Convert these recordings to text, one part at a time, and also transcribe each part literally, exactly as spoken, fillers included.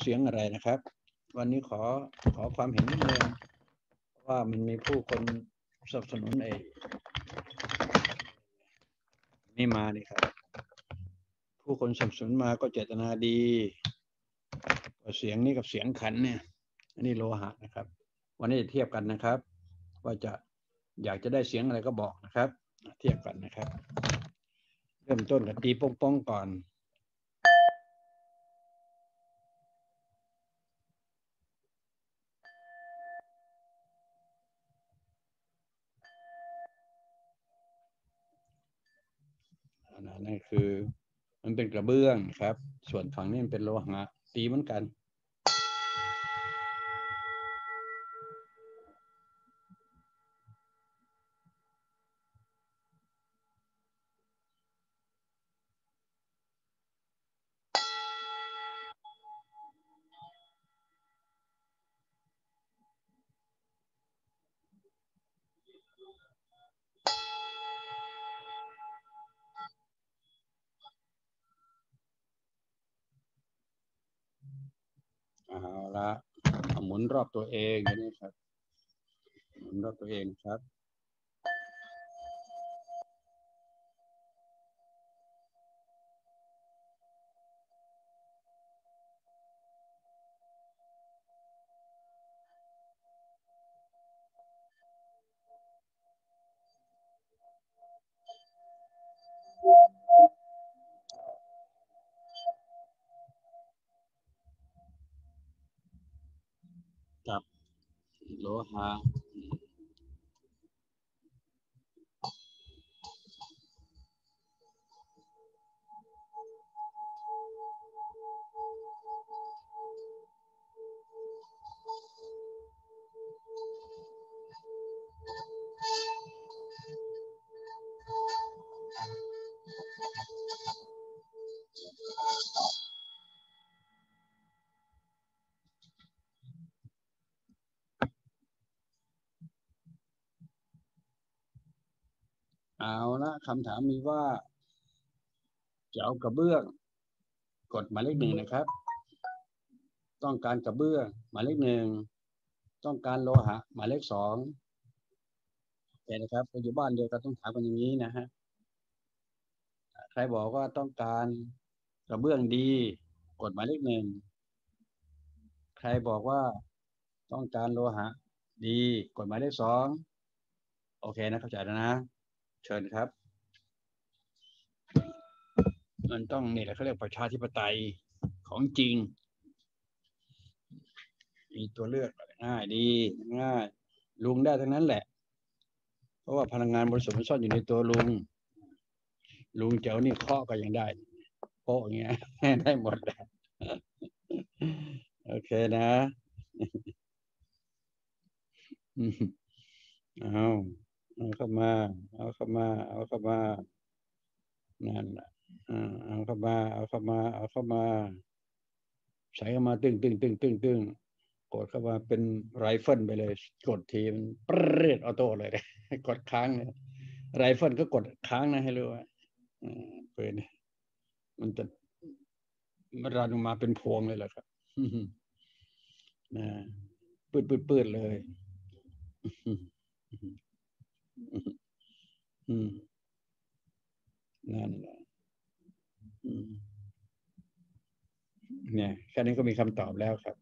เสียงอะไรนะครับวันนี้ขอขอความเห็นนิดนึงว่ามันมีผู้คนสนับสนุนไอ้นี่มานี่ครับผู้คนสนับสนุนมาก็เจตนาดีเสียงนี้กับเสียงขันเนี่ยอันนี้โลหะนะครับวันนี้จะเทียบกันนะครับว่าจะอยากจะได้เสียงอะไรก็บอกนะครับเทียบกันนะครับเริ่มต้นกับตีป้องๆก่อนนั่นคือมันเป็นกระเบื้องครับส่วนฝั่งนี้มันเป็นโลหะตีเหมือนกันเอาละหมุนรอบตัวเองอย่างนี้ครับหมุนรอบตัวเองครับกับโลหะเอาละคำถามมีว่าจะเอากระเบื้องกดหมายเลขหนึ่งนะครับต้องการกระเบื้องหมายเลขหนึ่งต้องการโลหะหมายเลขสองเห็นนะครับปัจจุบันเดียวกันต้องถามกันอย่างนี้นะฮะใครบอกว่าต้องการกระเบื้องดีกดหมายเลขหนึ่งใครบอกว่าต้องการโลหะดีกดหมายเลขสองโอเคนะเข้าใจแล้วนะเชิญครับมันต้องนี่แหละเขาเรียกประชาธิปไตยของจริงมีตัวเลือกง่ายดีง่ายลุงได้ทั้งนั้นแหละเพราะว่าพลังงานบริสุทธิ์มันซ่อนอยู่ในตัวลุงลุงเจ้านี่เคาะก็ยังได้โป๊ะอย่างเงี้ยได้หมดเลยโอเคนะเอาเอาเข้ามาเอาเข้ามาเอาเข้ามานั่นเอาเข้ามาเอาเข้ามาเอาเข้ามาใส่เข้ามาตึ้งตึ้งตึ้งตึ้งตึ้งกดเข้ามาเป็นไรเฟิลไปเลยกดทีมันปรีดออโต้เลยกดค้างเลยไรเฟิลก็กดค้างนะให้รู้ว่าปืนมันจะมันรันออกมาเป็นพวงเลยแหละครับนะปืดปืดปืดเลยนั่นแหละเนี่ยแค่นี้ก็มีคำตอบแล้วครับ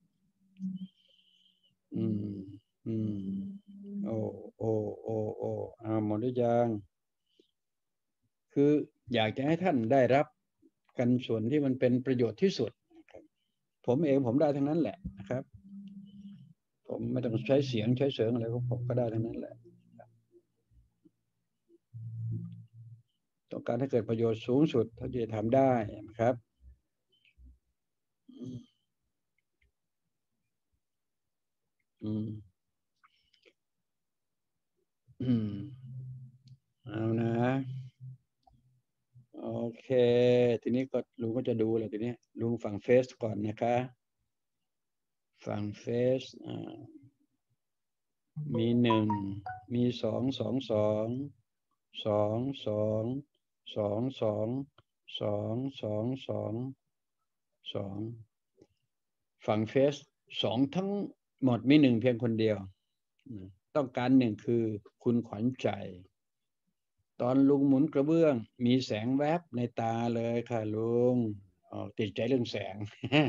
อืมอืมโอ้โอ้โอ้โอ้เอาหมดหรือยังคืออยากจะให้ท่านได้รับกันส่วนที่มันเป็นประโยชน์ที่สุดผมเองผมได้ทั้งนั้นแหละนะครับผมไม่ต้องใช้เสียงใช้เสียงอะไรของผมก็ได้ทั้งนั้นแหละต้องการให้เกิดประโยชน์สูงสุดเท่าที่จะทำได้นะครับอืมอืมเอานะโอเคทีนี้ก็ลุงก็จะดูเลยทีนี้ลุงฝั่งเฟซก่อนนะคะฝั่งเฟซอ่ามีหนึ่งมีสองสองสองสองสองสองสองสองสองสองสองฝั่งเฟสสองทั้งหมดมีหนึ่งเพียงคนเดียวต้องการหนึ่งคือคุณขวัญใจตอนลุงหมุนกระเบื้องมีแสงแวบในตาเลยค่ะลุงอ๋อติดใจเรื่องแสง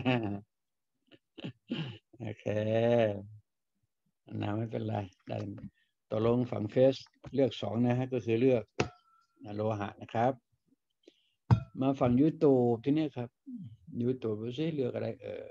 โอเคนะไม่เป็นไรได้ตกลงฝั่งเฟสเลือกสองนะฮะก็คือเลือกโลหะนะครับมาฝั่งยูโตที่นี่ครับยูโตดูซิเลือกอะไรเออ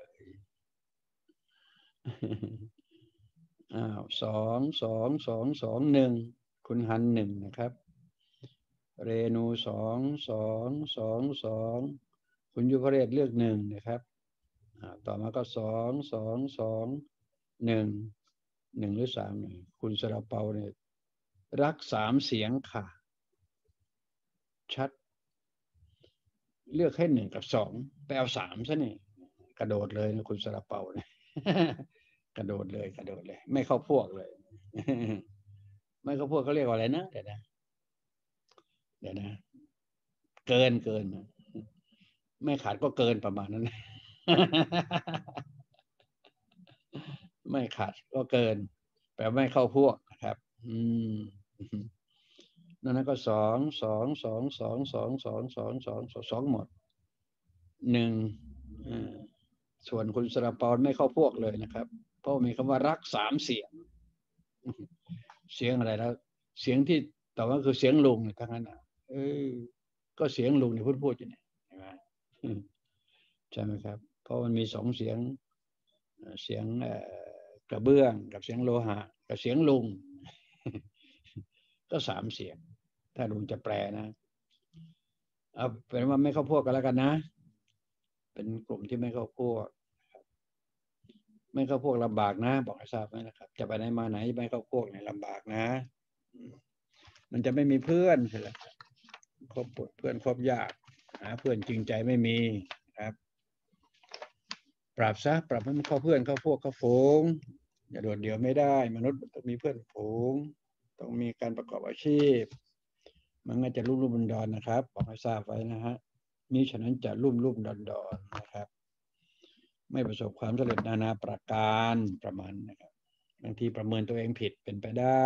อ้าวสองสองสองสองหนึ่งคุณฮันหนึ่งนะครับเรนูสองสองสองสองคุณยุพเรศเลือกหนึ่งนะครับต่อมาก็สองสองสองหนึ่งหนึ่งหรือสามหนึ่งคุณสระเปาเนี่ยรักสามเสียงค่ะชัดเลือกให้หนึ่งกับสองไปเอาสามซะนี่กระโดดเลยนะคุณสระเปาเนี่ยกระโดดเลยกระโดดเลยไม่เข้าพวกเลยไม่เข้าพวกเขาเรียกว่าอะไรนะเดี๋ยวนะเดี๋ยวนะเกินเกินไม่ขาดก็เกินประมาณนั้นไม่ขาดก็เกินแปลไม่เข้าพวกนะครับอืมนั่นก็สองสองสองสองสองสองสองสองสองหมดหนึ่งส่วนคุณสระปอนไม่เข้าพวกเลยนะครับเพราะมีคำว่ารักสามเสียงเสียงอะไรแล้วเสียงที่ต่อมาคือเสียงลุงทั้งนั้นอ่ะเออก็เสียงลุงที่พูดพูดอยู่เนี่ยใช่ไหมใช่ไหมครับเพราะมันมีสองเสียงเสียงกระเบื้องกับเสียงโลหะกับเสียงลุงก็สามเสียงถ้าลุงจะแปลนะเอาเป็นว่าไม่เข้าพวกกันแล้วกันนะเป็นกลุ่มที่ไม่เข้าพวกไม่เข้าพวกลำบากนะบอกให้ทราบไหมนะครับจะไปไหนมาไหนไม่เข้าพวกเนี่ยลำบากนะมันจะไม่มีเพื่อนใช่ไหมคบเพื่อนคบยากหาเพื่อนจริงใจไม่มีครับปรับซะปรับให้มันเข้าเพื่อนเข้าพวกเข้าฝูงอย่าโดดเดี่ยวไม่ได้มนุษย์ต้องมีเพื่อนฝูงต้องมีการประกอบอาชีพมันก็จะรุ่มรุ่มดอนนะครับบอกให้ทราบไว้นะฮะนี้ฉะนั้นจะรุ่มรุ่มดอนดอนนะครับไม่ประสบความสำเร็จนานาประการประมาณนะครับบางทีประเมินตัวเองผิดเป็นไปได้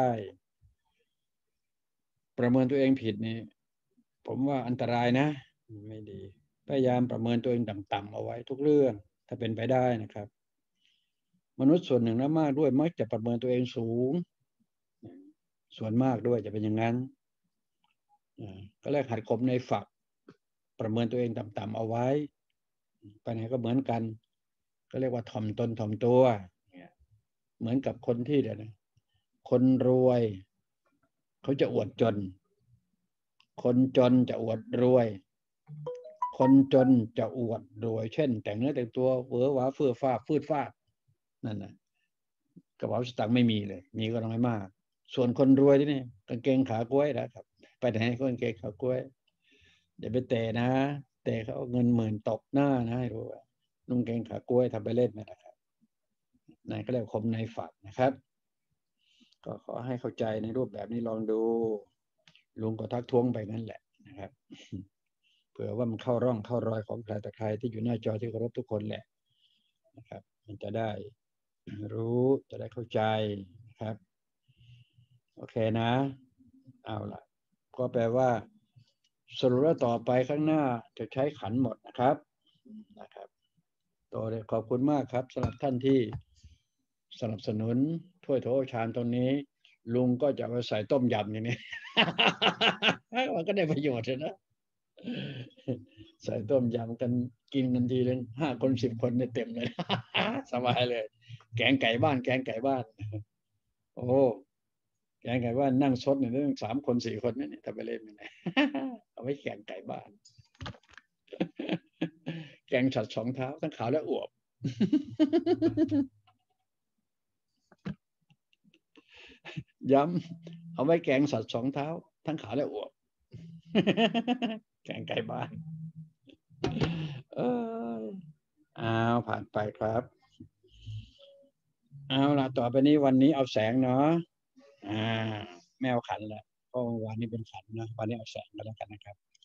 ประเมินตัวเองผิดนี่ผมว่าอันตรายนะไม่ดีพยายามประเมินตัวเองต่ำๆเอาไว้ทุกเรื่องถ้าเป็นไปได้นะครับมนุษย์ส่วนหนึ่งนะมากด้วยมักจะประเมินตัวเองสูงส่วนมากด้วยจะเป็นอย่างนั้นก็แรกหัดคบในฝักประเมินตัวเองต่ำๆเอาไว้ไปไหนก็เหมือนกันก็เรียกว่าถ่อมตนถ่อมตัวเหมือนกับคนที่เดี๋ยวนะคนรวยเขาจะอวดจนคนจนจะอวดรวยคนจนจะอวดรวยเช่นแต่งเนื้อแต่งตัวเวอหวาเฟื่อฟ้าฟืดฟาดนั่นนะกระเป๋าสตางค์ไม่มีเลยมีก็น้อยมากส่วนคนรวยที่นี่กางเกงขากล้วยนะครับไปไหนก็กางเกงขากล้วยเดี๋ยวไปเตะนะเตะเขาเงินหมื่นตบหน้านะให้รู้ว่านุ่งเกงขากล้วยทำไปเล่นนะครับนั่นก็เรียกคมในฝักนะครับก็ขอให้เข้าใจในรูปแบบนี้ลองดูลุงก็ทักท้วงไปนั่นแหละนะครับเผื่อว่ามันเข้าร่องเข้ารอยของใครแต่ใครที่อยู่หน้าจอที่เคารพทุกคนแหละนะครับมันจะได้รู้จะได้เข้าใจนะครับโอเคนะเอาล่ะก็แปลว่าสรุปแล้วต่อไปข้างหน้าจะใช้ขันหมดนะครับนะครับตัวเลยขอบคุณมากครับสำหรับท่านที่สนับสนุนถ้วยโถชามตรงนี้ลุงก็จะมาใส่ต้มยำอย่างนี้มันก็ได้ประโยชน์เลยนะใส่ต้มยำกันกินกันทีเลยห้าคนสิบคนเนี่ยเต็มเลยสบายเลยแกงไก่บ้านแกงไก่บ้านโอ้แกงไก่บ้านนั่งซดเนี่ยตั้งสามคนสี่คนนี่ทำไปเล่นไม่ได้เอาไว้แกงไก่บ้านแกงฉัดสองเท้าทั้งขาวและอวบย้ำเอาไว้แกงสัตว์สองเท้าทั้งขาวและอวบแกงไก่บ้านเออเอาผ่านไปครับเอาล่ะต่อไปนี้วันนี้เอาแสงเนาะอ่าไม่เอาขันละเพราะวันนี้เป็นขันนะวันนี้เอาแสงก็แล้วกันนะครับ